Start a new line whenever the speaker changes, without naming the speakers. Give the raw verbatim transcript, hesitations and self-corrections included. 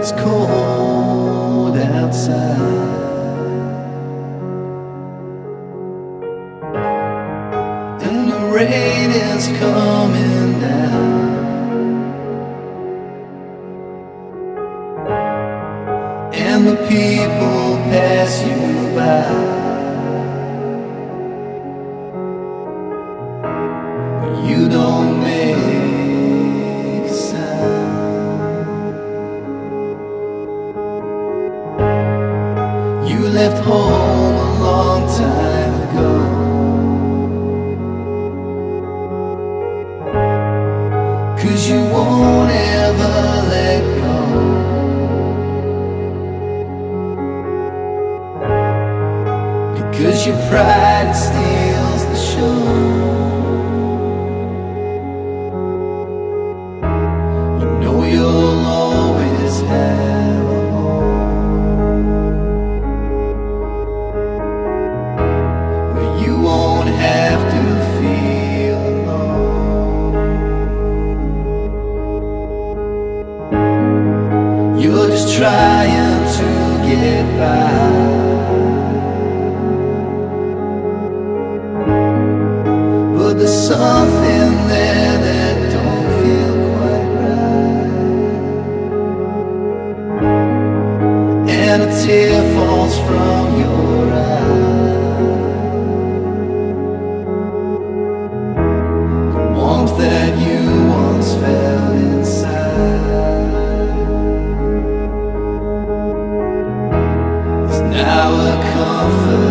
it's cold outside. And the rain is coming down. And the people pass you by. You don't make a sound. You left home a long time ago. Cause you won't ever let go. Because your pride steals the show. You'll always have a home where you won't have to feel alone. You're just trying to get by, but there's something there that don't feel quite right. And a tear falls from your eye. The warmth that you once felt inside is now a comfort.